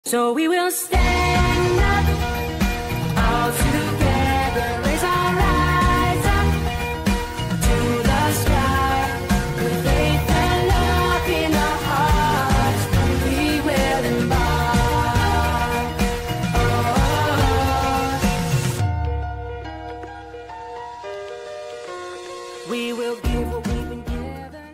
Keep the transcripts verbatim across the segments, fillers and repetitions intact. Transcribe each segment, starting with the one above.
So we will stand up, all together, raise our eyes up to the sky, with faith and love in our hearts, we will embark. Oh, we will give what we've been given.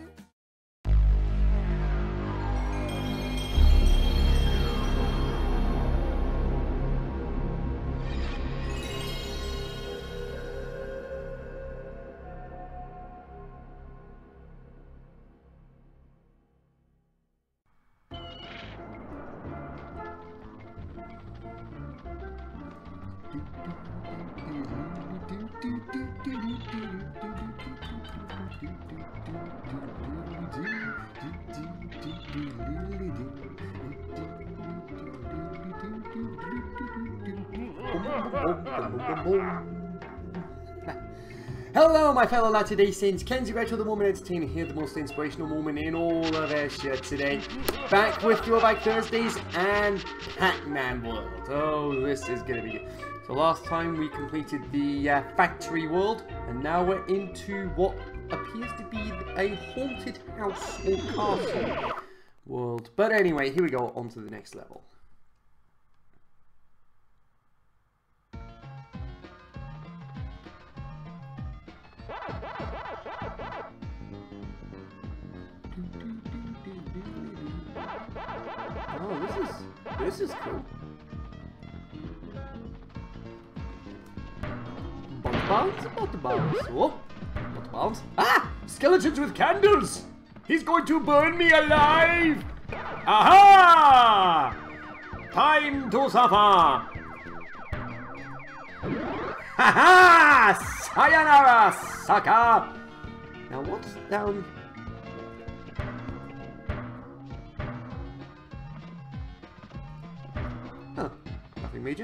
Hello my fellow Latter-day Saints, Kenzie Retro the Moment Entertainer here, the most inspirational moment in all of Asia today. Back with Throwback Thursdays and Pac-Man World. Oh, this is going to be good. So last time we completed the uh, factory world, and now we're into what appears to be a haunted house or castle world. But anyway, here we go, on to the next level. Oh, this is this is cool. Butter bounce, butter bounce. Oh, butter bounce. Ah! Skeletons with candles! He's going to burn me alive! Aha! Time to suffer! Ha ha! Sayonara, sucker! Now what's down? Huh, nothing major.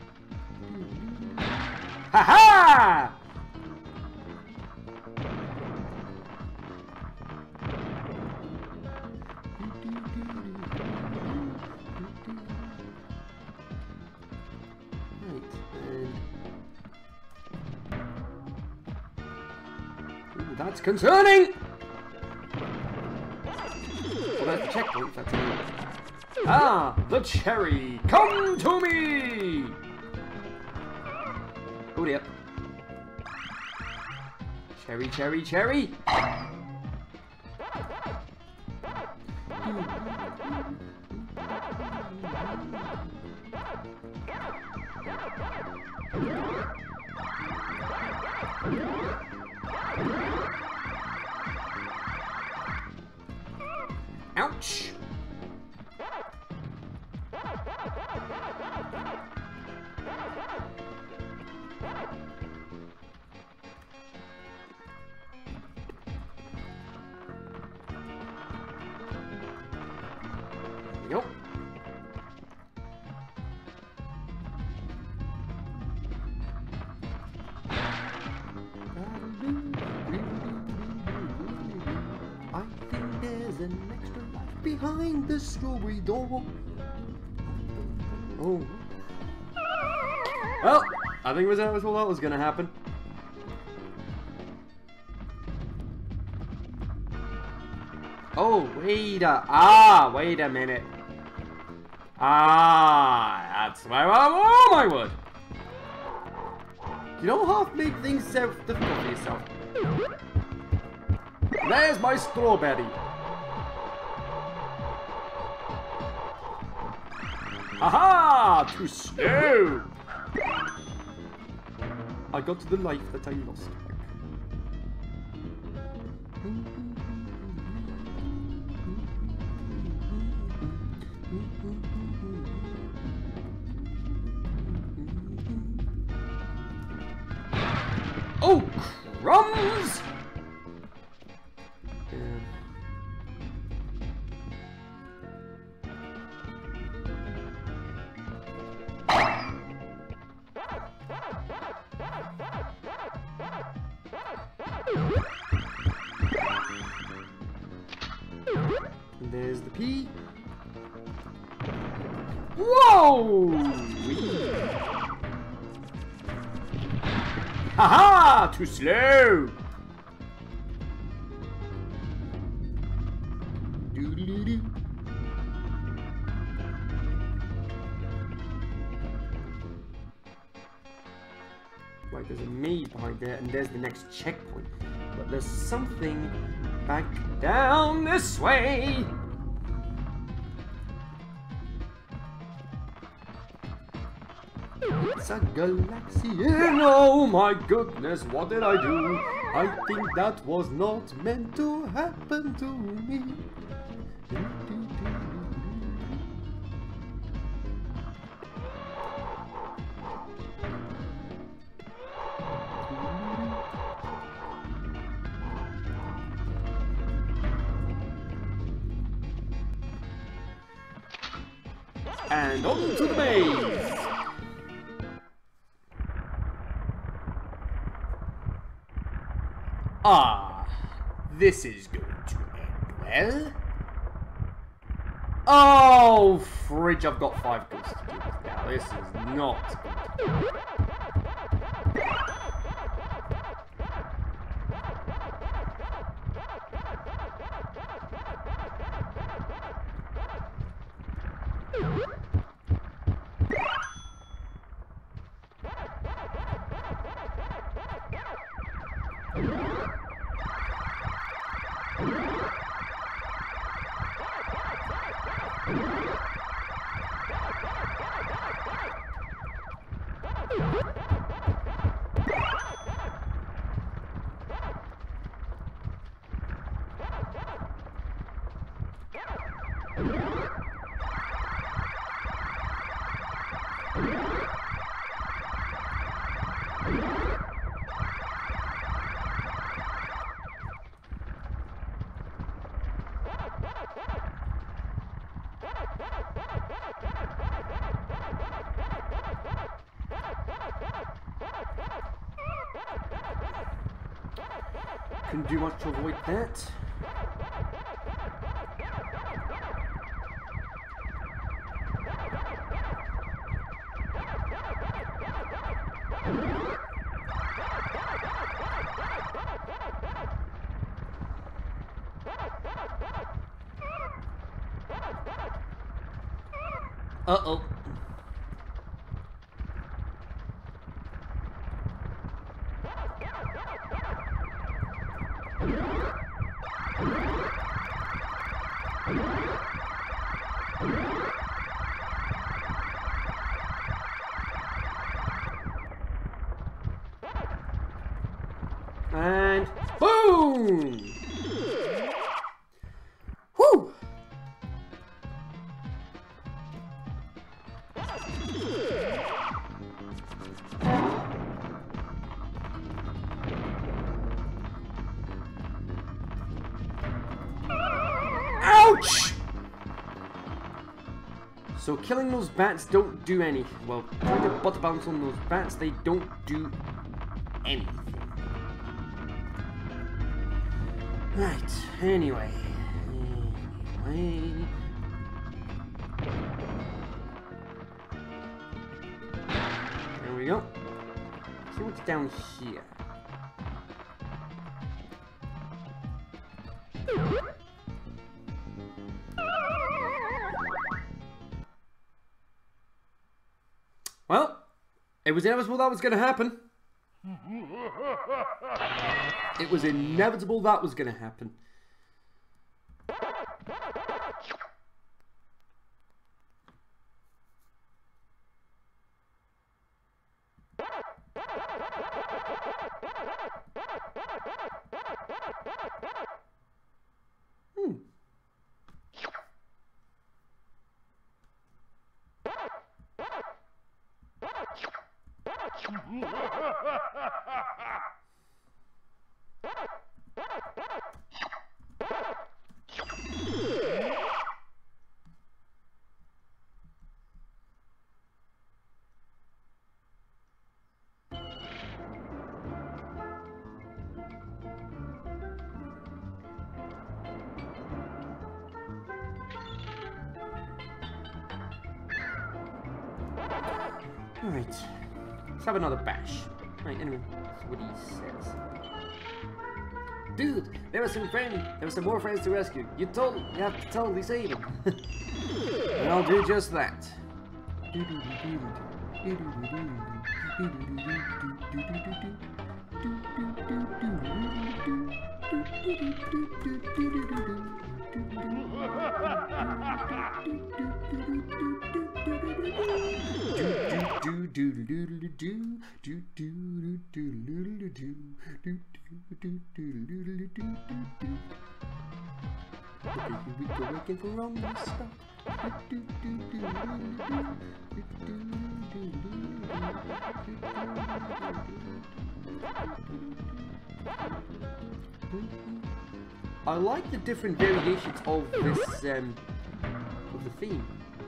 Ha ha! Right, and ooh, that's concerning! Well, that's the checkpoint, that's it. Ah, the cherry! Come to me! Oh dear. Cherry, cherry, cherry! Ouch! Yep. I think there's an extra life behind the strawberry door. Oh. Well, I think that was all that was going to happen. Oh, wait a... Ah, wait a minute. Ah, that's my... Oh, my word. You don't have to make things so difficult for yourself. There's my strawberry. Aha! Too slow. I got to the life that I lost. Oh, crumbs! There's the P. Whoa! Haha! Too slow! Doo-doo-doo-doo. Right, there's a me behind there, and there's the next checkpoint. But there's something back down this way! It's a galaxy, and oh my goodness, what did I do? I think that was not meant to happen to me. And on to the maze! Ah, this is going to end well. Oh, fridge, I've got five ghosts to do this now. This is not good. Couldn't do much to avoid that. Uh-oh. And boom! Whew! Ouch! So killing those bats don't do anything. Well, trying to butt bounce on those bats, they don't do anything. Right, anyway. Anyway. There we go. See what's down here. Well, it was inevitable that was going to happen. It was inevitable that was going to happen. Hmm. Alright. Let's have another bash. Right, anyway, that's what he says. Dude, there were some friends, there were some more friends to rescue. You told, you have to totally save them. And I'll do just that. I like the different variations of this um, of the theme.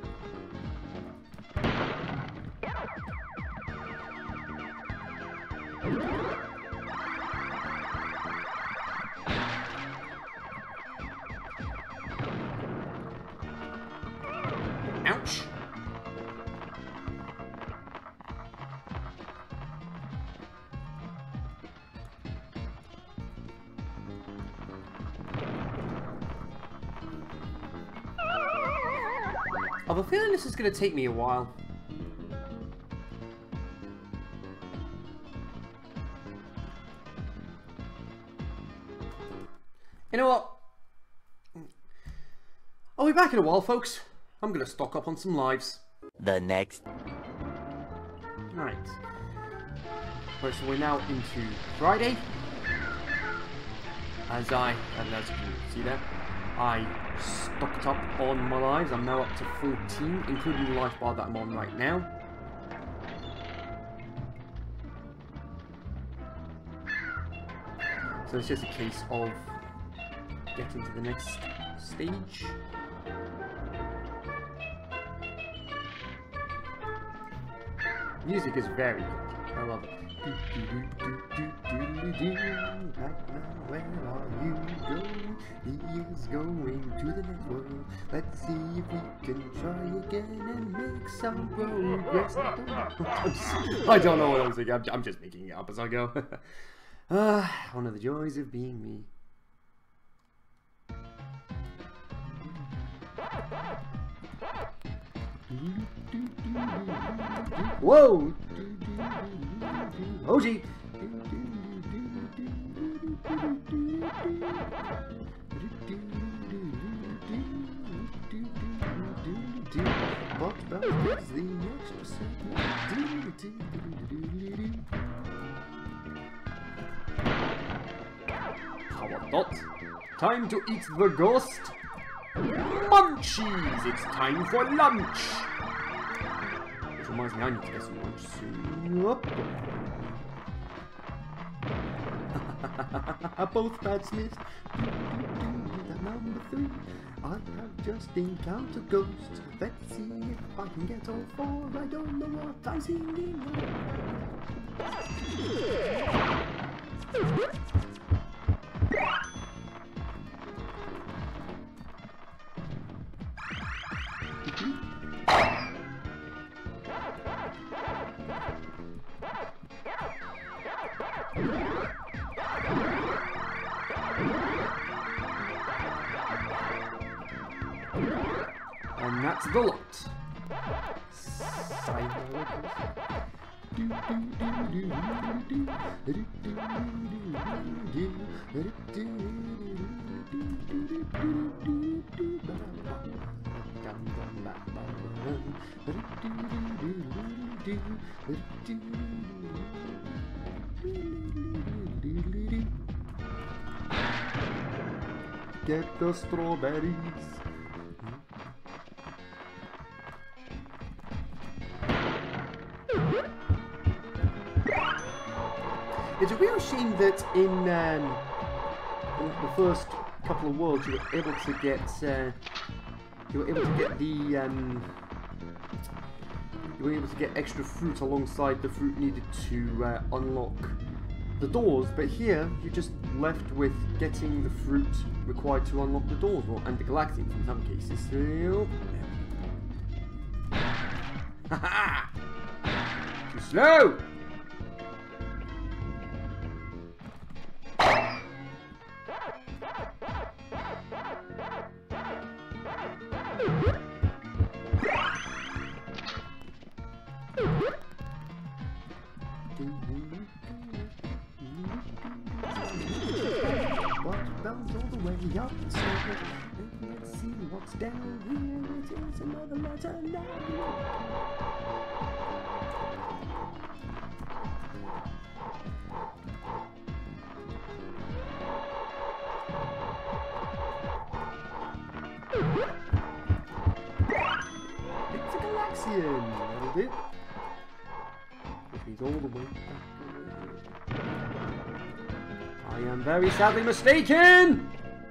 Ouch! I have a feeling this is going to take me a while. You know what? I'll be back in a while, folks. I'm going to stock up on some lives. The next. Right. Right, so we're now into Friday. As I, and as you can see there, I stocked up on my lives. I'm now up to fourteen, including the life bar that I'm on right now. So it's just a case of getting to the next stage. Music is very good. I love it. Where are you going? He is going to the next world. Let's see if we can try again and make some progress. I don't know what I'm saying. I'm, I'm just making it up as I go. Ah, one of the joys of being me. Whoa! O G! What about the extra second? How about that? Time to eat the ghost. Munchies! It's time for lunch! Which reminds me, I need to get some lunch soon. Whoop. Both bats missed. Number three. I have just encountered ghosts. Let's see if I can get all four. I don't know what I'm singing. And that's the lot. Get the strawberries. It's a real shame that in, um, in the first couple of worlds you were able to get uh, you were able to get the um, you were able to get extra fruit alongside the fruit needed to uh, unlock the doors, but here you're just left with getting the fruit required to unlock the doors, well, and the Galactians in some cases. So, Slow! Watch bounce all the way up the slope. Let's see what's down here. It is another letter now. It's a Galaxian. That'll do. If he's all the way back. I am very sadly mistaken.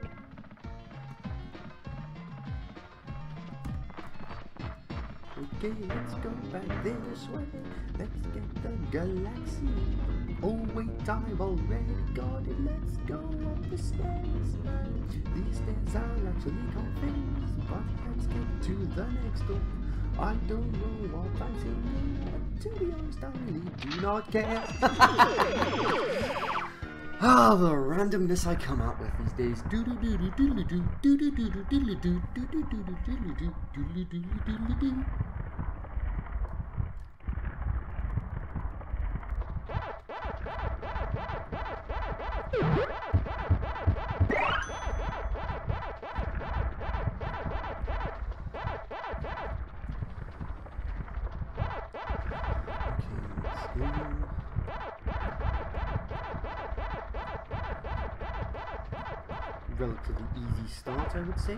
Okay, let's go back this way. Let's get the Galaxian. Oh wait, I've already got it. Let's go up the stairs. These stairs are actually called things, but let's get to the next door. I don't know what I'm saying, but to be honest, I really do not care. Ah, the randomness I come out with these days. Doodle doodle doodle doo doodle doodle doodle doo doodle doodle doodle doo doodle doodle doodle doo. Relatively easy start, I would say.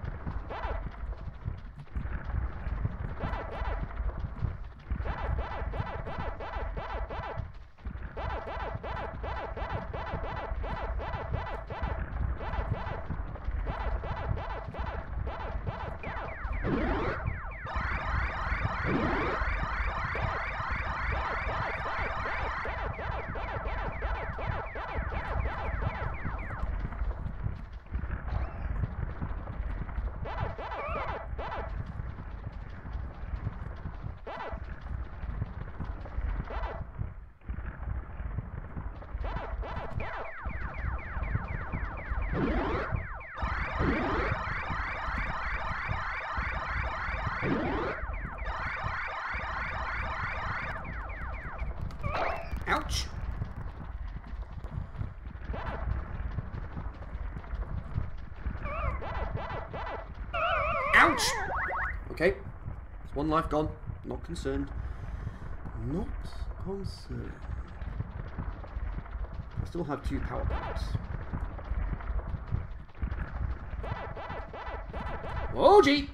Ouch! Ouch! Okay, it's one life gone. Not concerned. Not concerned. I still have two power packs. Oh gee!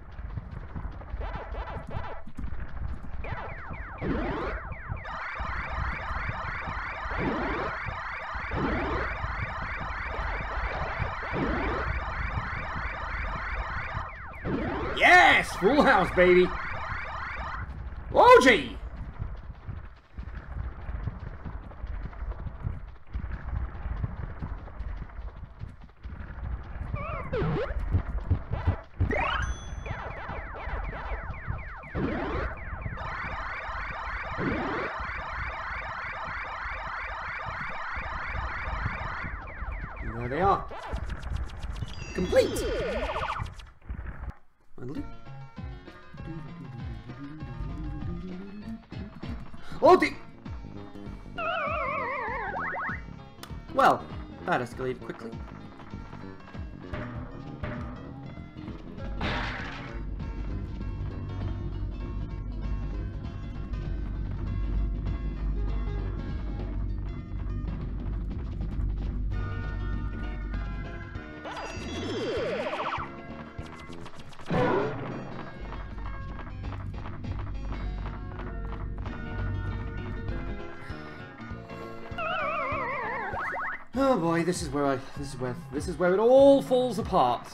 Yes! Full house, baby! Oh gee! And there they are. Complete! Finally. Oh dear! Well, that escalated quickly. Oh boy, this is where I this is where this is where it all falls apart.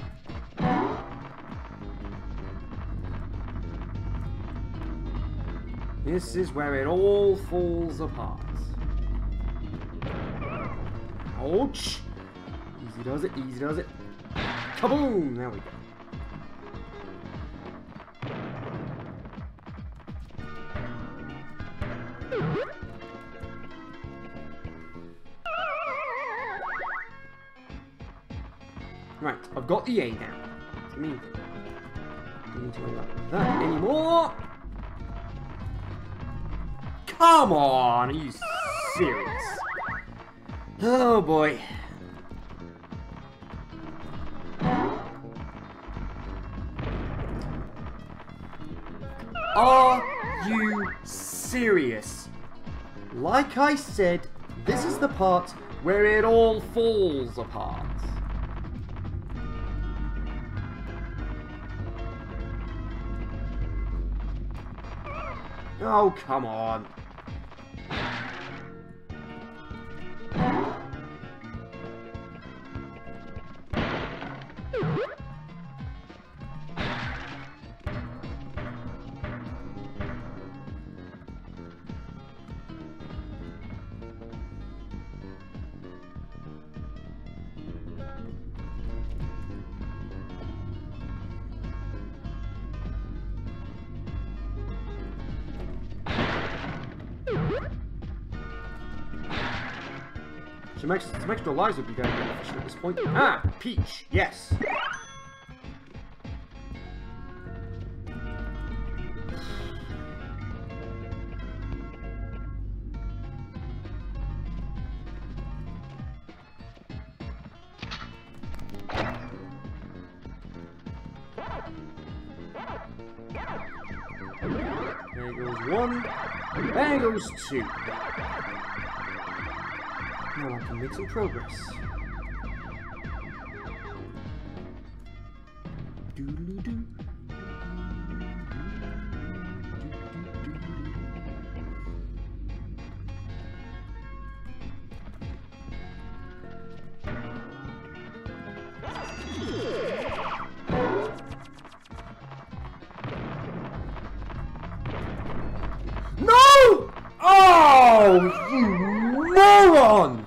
This is where it all falls apart. Ouch! Easy does it, easy does it. Kaboom! There we go. Right, I've got the A now. I mean, don't need to worry about that anymore. Come on, are you serious? Oh boy. Are you serious? Like I said, this is the part where it all falls apart. Oh, come on. Some extra, some extra lives would be very beneficial at this point. Ah, Peach, yes. There goes one. There goes two. Now I can make some progress. Doodle-doo. No! Oh, you moron!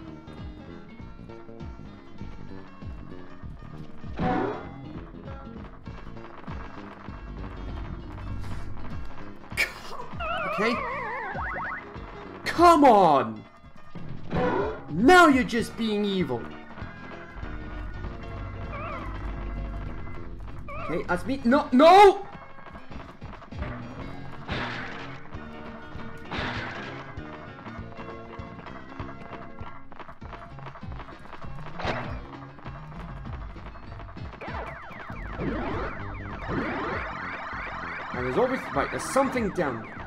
Okay? Come on! Now you're just being evil. Okay, that's me. No, no! And there's always, right, there's something down there.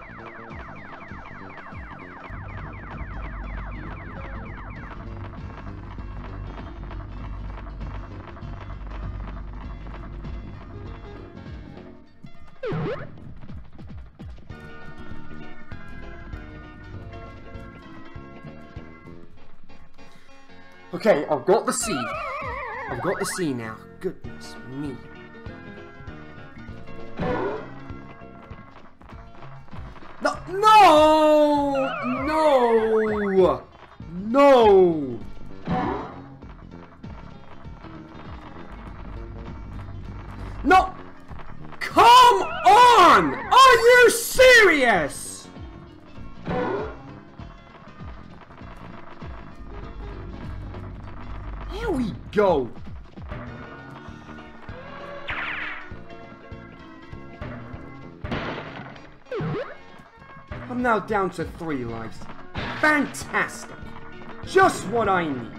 Okay, I've got the C. I've got the C now. Goodness me. No! No! No! No! No! Come on! Are you serious? Here we go. I'm now down to three lives. Fantastic. Just what I need.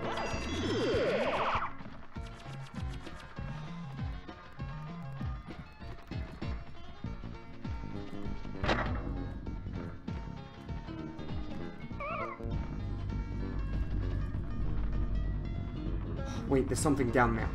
Wait, there's something down there.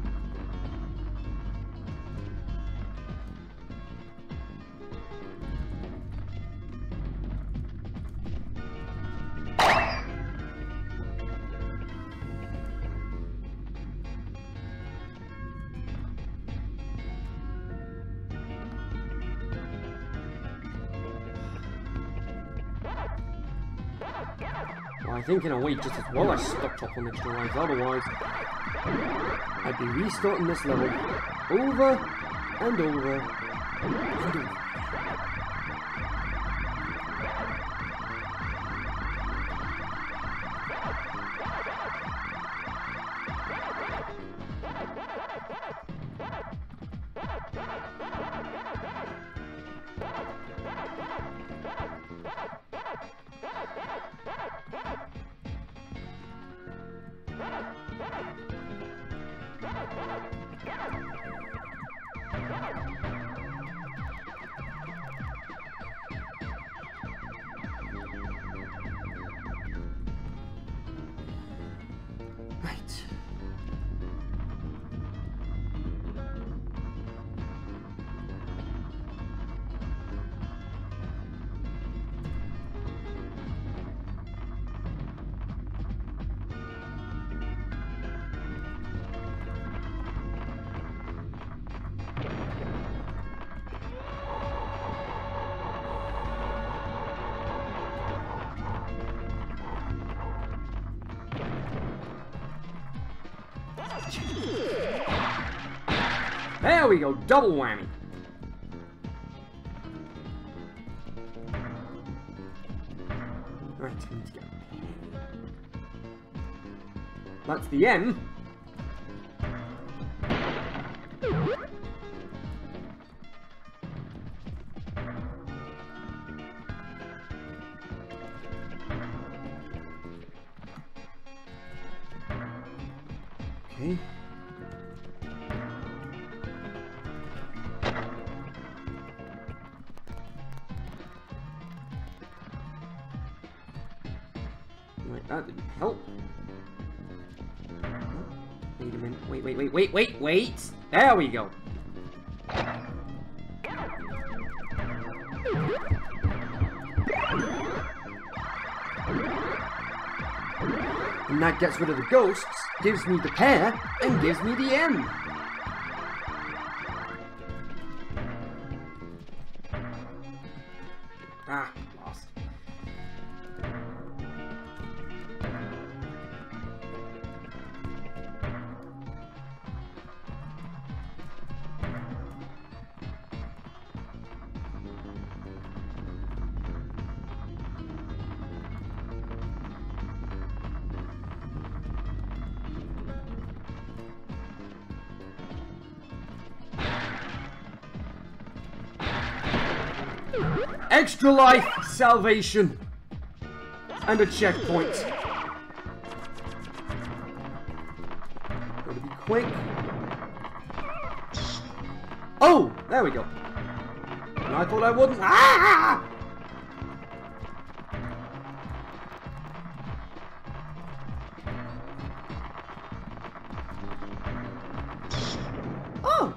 Well, I think in a way just as well I stocked up on extra lives, otherwise I'd be restarting this level over and over and over. There we go, double whammy. Right, I need to get. That's the N. Okay. Right, that didn't help. Wait a minute. Wait, wait, wait, wait, wait, wait! There we go. And that gets rid of the ghosts, gives me the pair, and gives me the M. Ah, lost. Extra life, salvation, and a checkpoint. Gotta be quick. Oh, there we go. And I thought I wouldn't. Ah! Oh!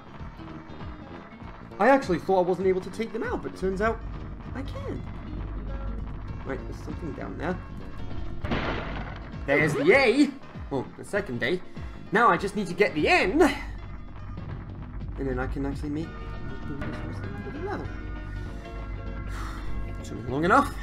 I actually thought I wasn't able to take them out, but turns out I can. Right, there's something down there. There's the A. Well, the second A. Now I just need to get the N. And then I can actually make this level. Took me long enough.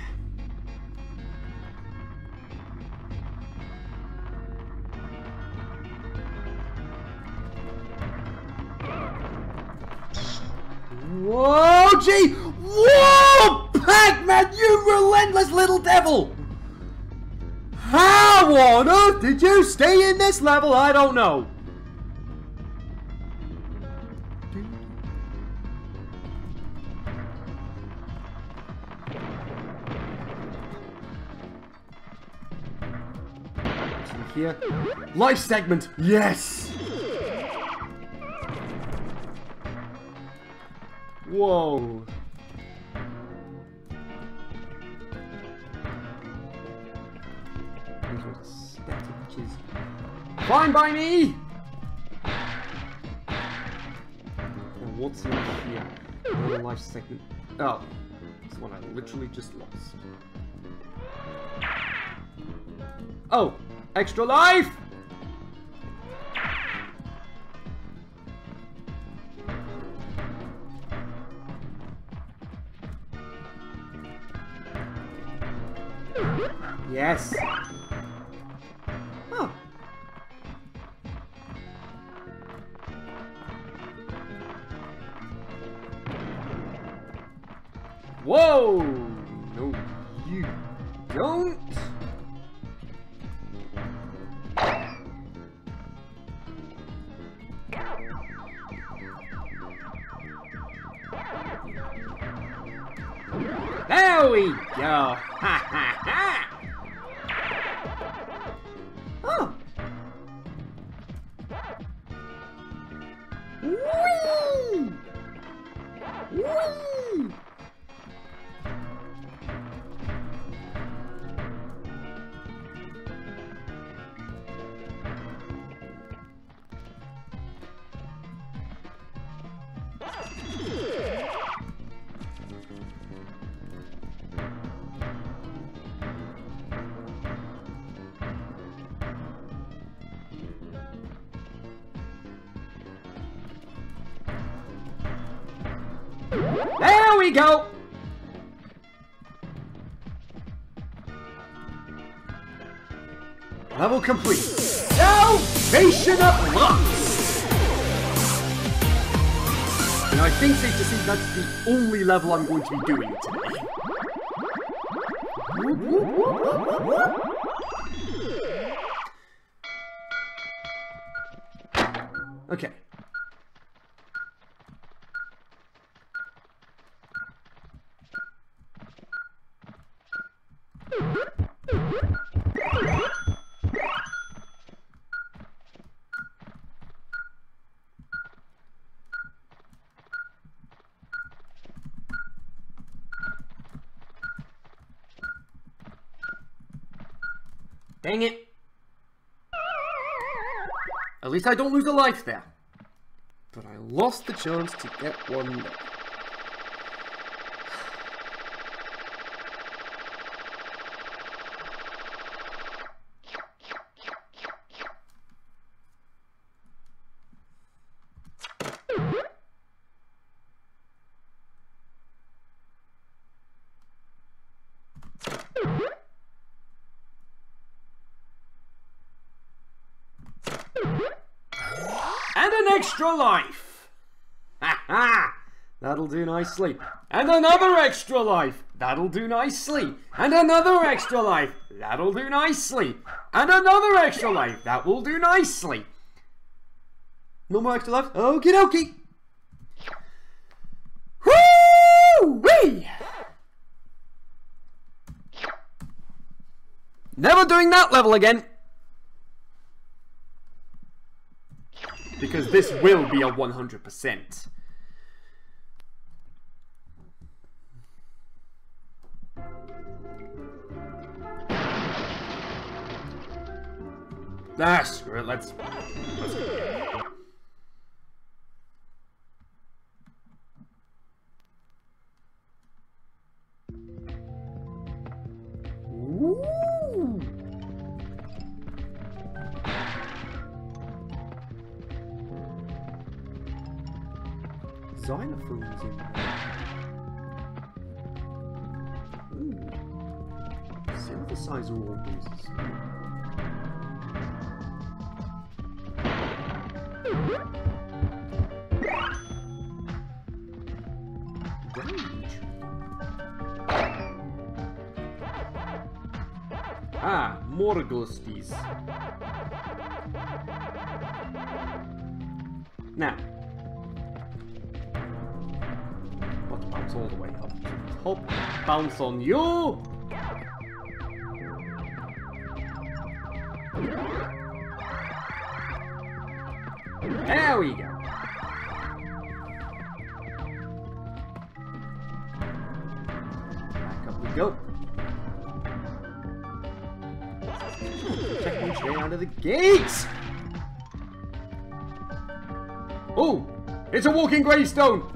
Whoa, gee! Whoa! Pac-Man, you relentless little devil! How on earth did you stay in this level? I don't know. Here. Life segment, yes! Whoa. These are static, which is fine by me! Now what's in here? Another life segment. Oh. This one I literally just lost. Oh! Extra life! Yes. Oh. Whoa! No, you don't. There we go! Ha ha ha! Oh! Whee! Whee! There we go! Level complete. Salvation at last! And I think safe to say that's the only level I'm going to be doing today. Okay. Dang it. At least I don't lose a life there. But I lost the chance to get one there. And an extra life! Ha ha! That'll do nicely. And another extra life! That'll do nicely. And another extra life! That'll do nicely. And another extra life! That will do nicely. No more extra life? Okie dokie! Woo-wee! Never doing that level again! Because this will be a one hundred percent. Ah, screw it, let's... let's go. Ooh! Xylophones in there. Ooh. Synthesizer organs. Range. Ah, more ghosties. Now. Bounce all the way up to the top. Bounce on you! There we go. Back up we go. Checkpoint straight out of the gates! Oh! It's a walking gravestone!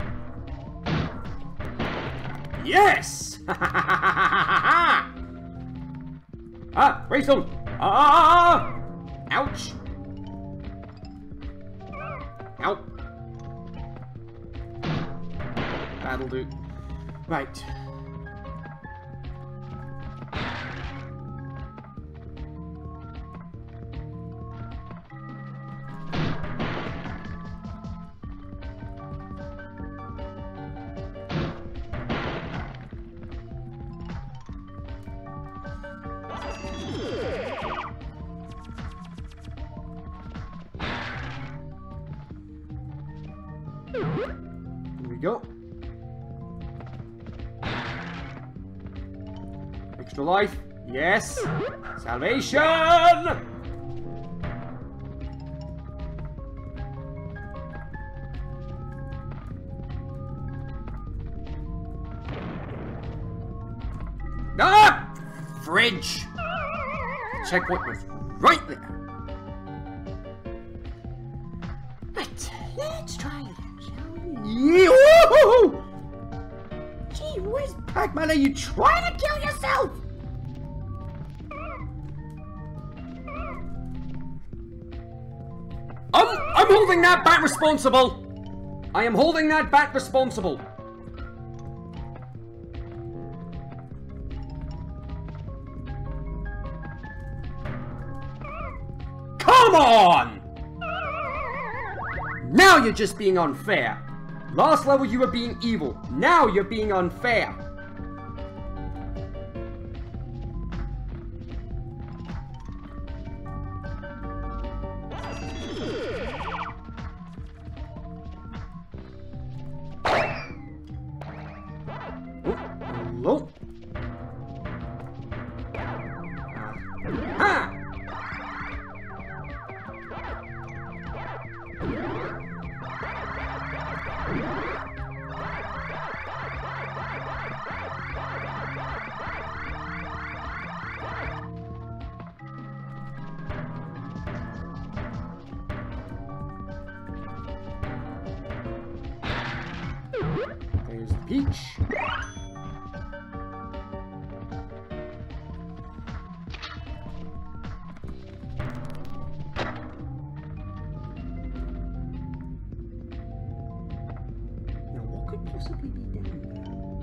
Yes! Ah, gravestone! Ah! Ouch! Ow! That'll do. Right. Here we go. Extra life. Yes. Salvation! Ah! Fridge! Checkpoint was right there. Right, let's try it again, shall we? Yoo-hoo! Gee whiz, Pac-Man, are you trying to kill yourself? I'm, I'm holding that bat responsible. I am holding that bat responsible. on! Now you're just being unfair. Last level you were being evil. Now you're being unfair. Hello? Ah! There's the peach. Now, what could possibly be down there?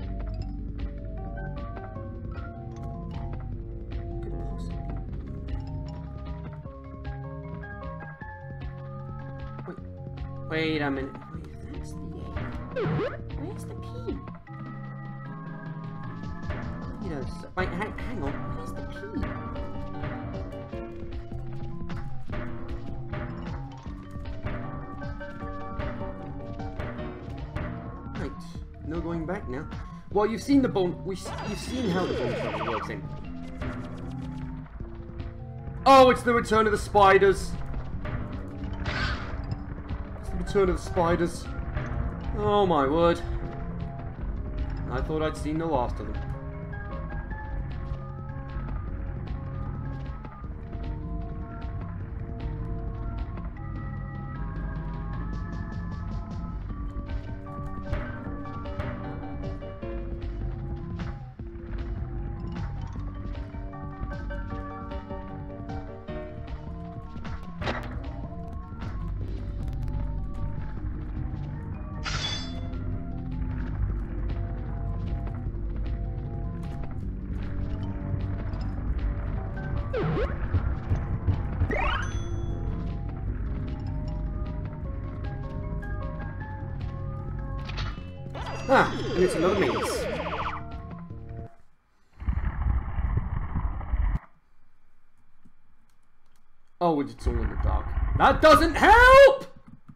What could possibly be? Wait, wait a minute. Wait, if that's the egg, where's the pea? You know, so, wait, hang, hang on. Where's the pea? Right, no going back now. Well, you've seen the bone. We, you've seen how the bone trouble works. In. Oh, it's the return of the spiders. It's the return of the spiders. Oh my word. I thought I'd seen the last of them. Ah, and it's another maze. Oh, it's all in the dark. That doesn't help!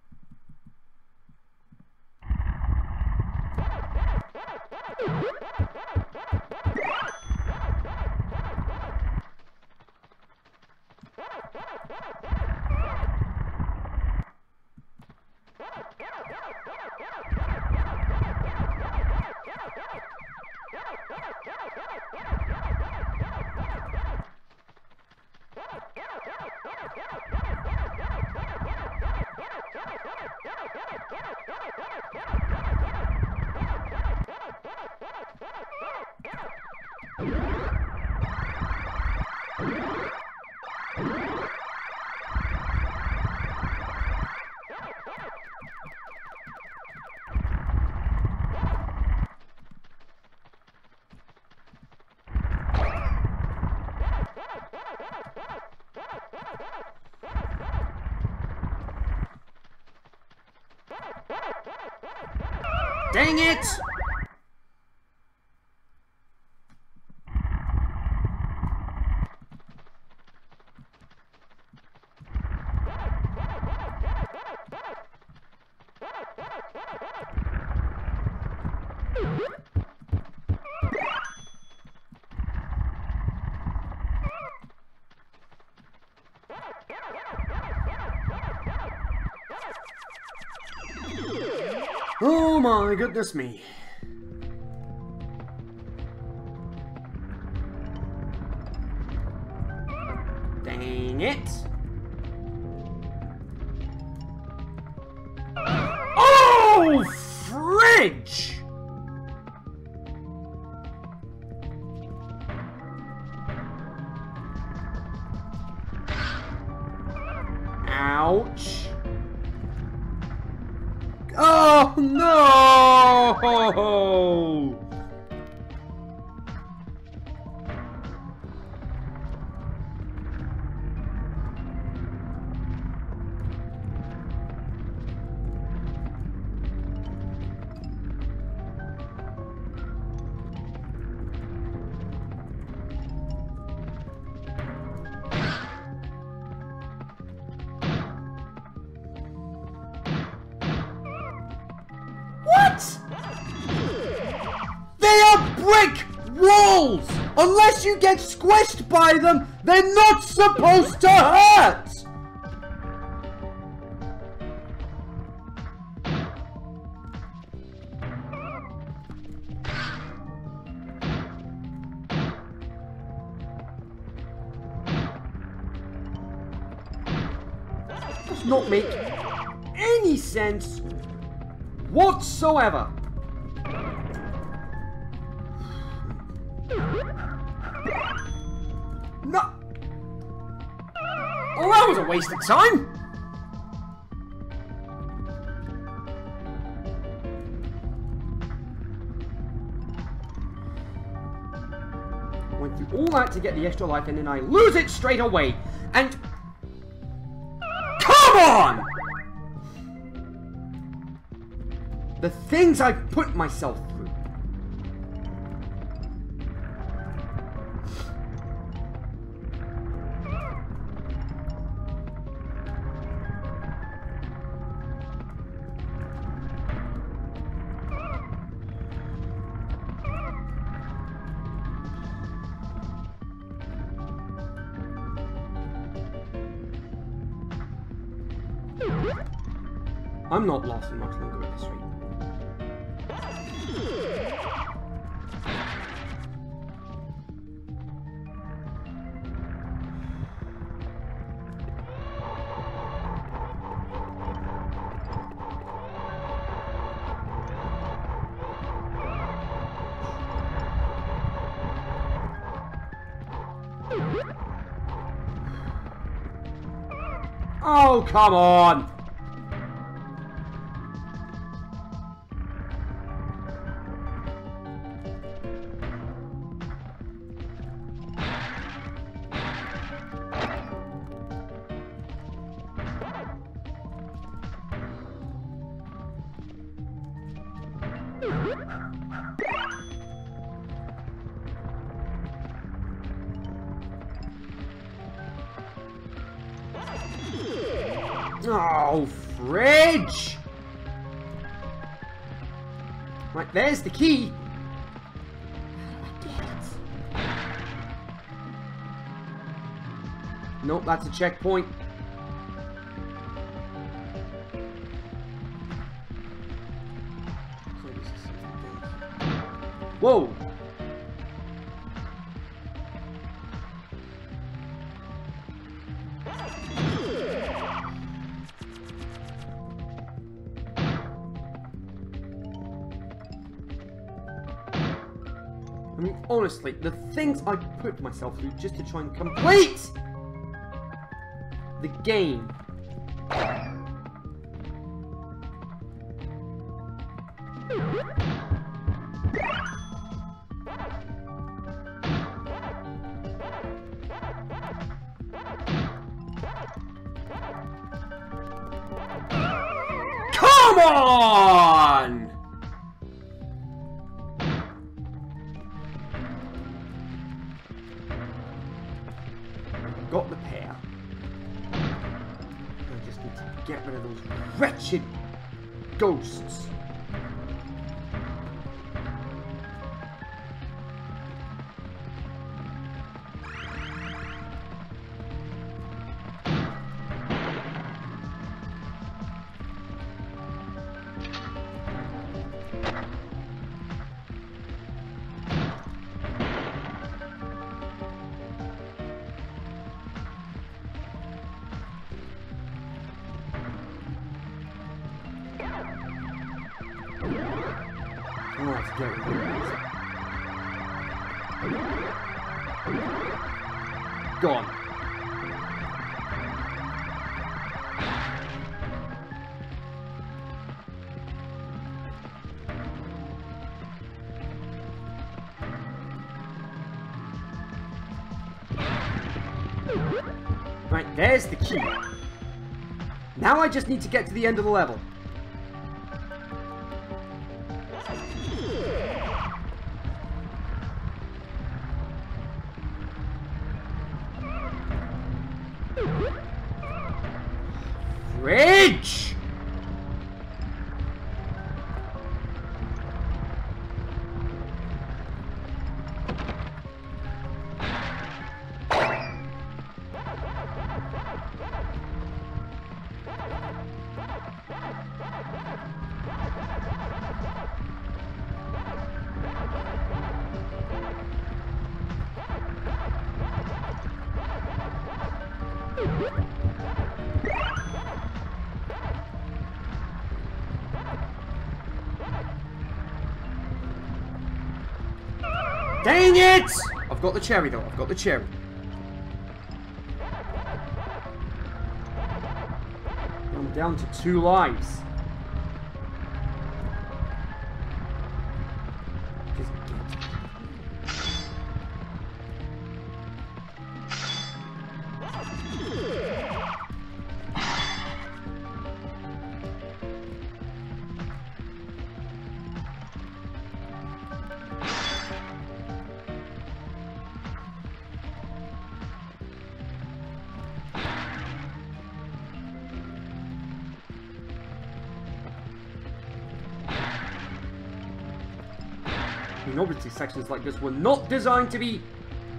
Dang it! Oh my goodness me. Dang it. Oh, fridge! Ouch. Oh no! brick walls! Unless you get squished by them, they're not supposed to hurt! Does not make any sense whatsoever. No. Oh, that was a waste of time. Went through all that to get the extra life and then I lose it straight away. And come on! The things I put myself through. I'm not lasting much longer at this rate. Oh, come on! Oh, fridge! Right, there's the key. Nope, that's a checkpoint. Whoa! I mean, honestly, the things I put myself through just to try and complete the game. Come on! Got the pair. I just need to get rid of those wretched ghosts. Oh, it's getting weird. Gone. Right, there's the key. Now I just need to get to the end of the level. Fridge! Dang it! I've got the cherry though, I've got the cherry. I'm down to two lives. Just I mean, obviously sections like this were not designed to be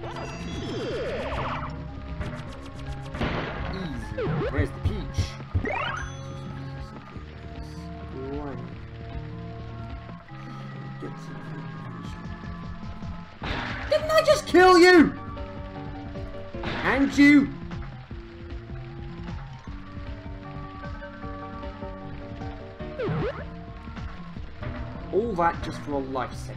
easy. Where's the peach? Right. Didn't I just kill you? And you? All that just for a life segment.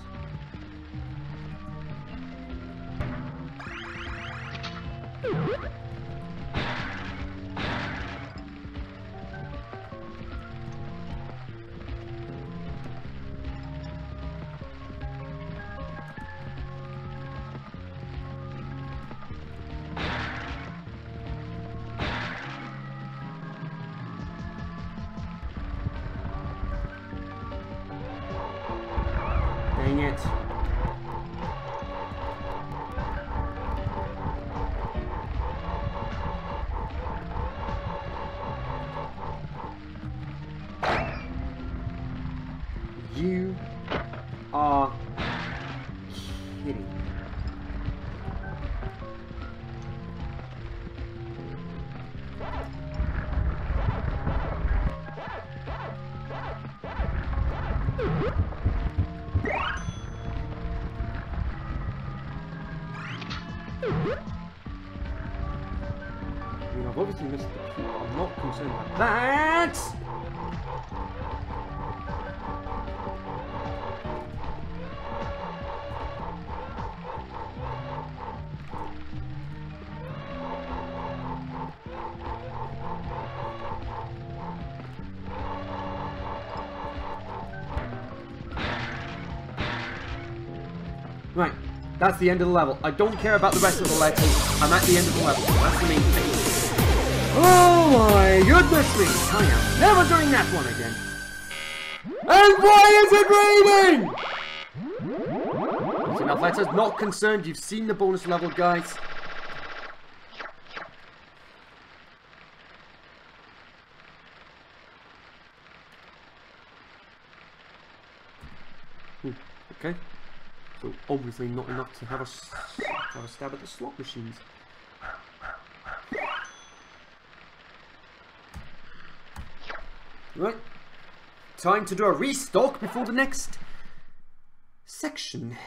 Dang it. You are kidding. I mean, I've obviously missed the key, but I'm not concerned about that! Right, that's the end of the level. I don't care about the rest of the letters. I'm at the end of the level. That's the main thing. Oh my goodness me! I am never doing that one again. And why is it raining? That's enough letters. Not concerned. You've seen the bonus level, guys. Hmm, okay. So obviously not enough to have a, to have a stab at the slot machines. Right. Time to do a restock before the next section.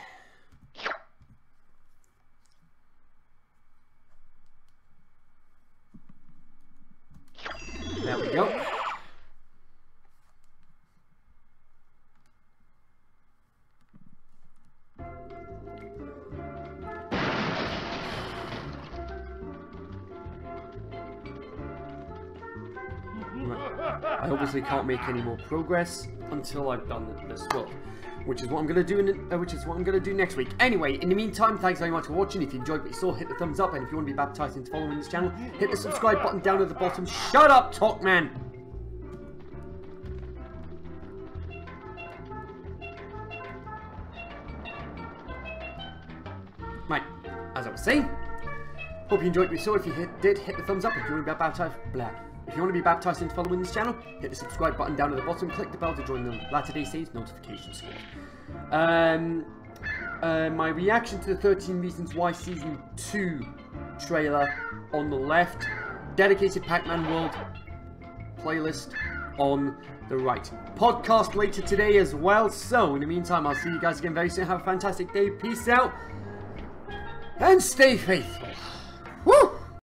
There we go. I obviously can't make any more progress until I've done this work, which is what I'm going to do. In, uh, which is what I'm going to do next week. Anyway, in the meantime, thanks very much for watching. If you enjoyed what you saw, hit the thumbs up, and if you want to be baptized into following this channel, hit the subscribe button down at the bottom. Shut up, Talkman. Right, as I was saying, hope you enjoyed what you saw. If you hit, did, hit the thumbs up. If you want to be baptized, blah. If you want to be baptized into following this channel, hit the subscribe button down at the bottom, click the bell to join the Latter Day Saints notification squad. Um, uh, my reaction to the thirteen Reasons Why Season two trailer on the left, dedicated Pac-Man World playlist on the right. Podcast later today as well, so in the meantime, I'll see you guys again very soon. Have a fantastic day, peace out, and stay faithful.